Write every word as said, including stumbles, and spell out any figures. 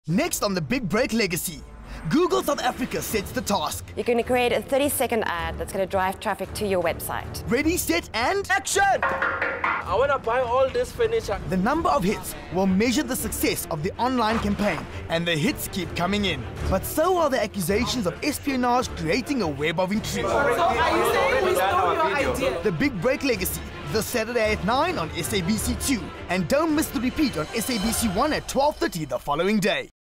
Next on the Big Break Legacy, Google South Africa sets the task. You're going to create a thirty second ad that's going to drive traffic to your website. Ready, set, and action! I want to buy all this furniture. The number of hits will measure the success of the online campaign, and the hits keep coming in. But so are the accusations of espionage creating a web of intrigue. So are you saying we stole your idea? The Big Break Legacy, this Saturday at nine on S A B C two. And don't miss the repeat on S A B C one at twelve thirty the following day.